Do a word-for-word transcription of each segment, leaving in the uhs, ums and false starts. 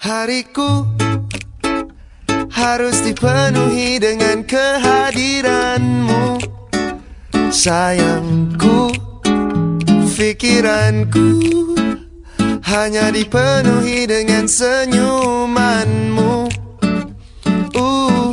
Hariku harus dipenuhi dengan kehadiranmu, sayangku. Pikiranku hanya dipenuhi dengan senyumanmu. uh,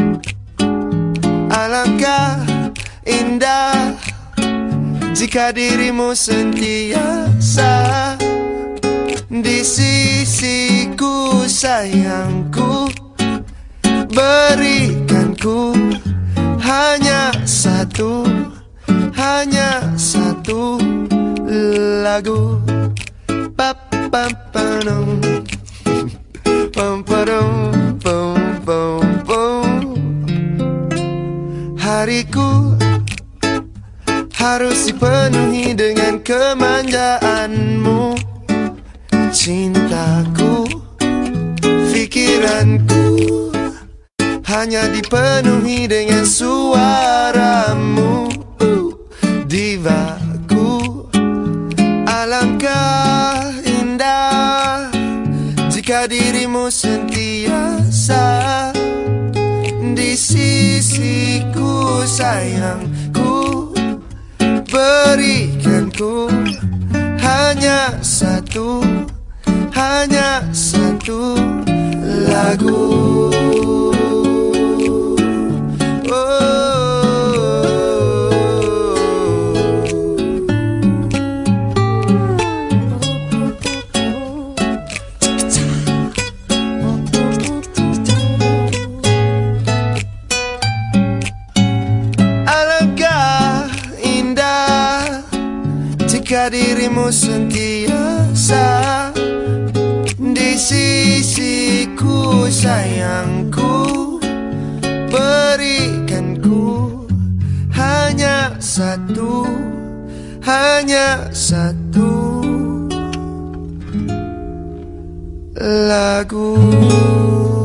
Alangkah indah jika dirimu sentiasa di sisiku, sayangku. Berikanku hanya satu, hanya satu lagu. Pam pam pam pam pam pam pam pam. Hariku harus dipenuhi dengan kemanjaanmu, cintaku. Pikiranku hanya dipenuhi dengan suaramu, divaku. Alangkah indah jika dirimu sentiasa di sisiku, sayangku. Berikanku hanya satu, hanya satu lagu. Jika dirimu sentiasa di sisiku, sayangku. Berikanku hanya satu, hanya satu lagu.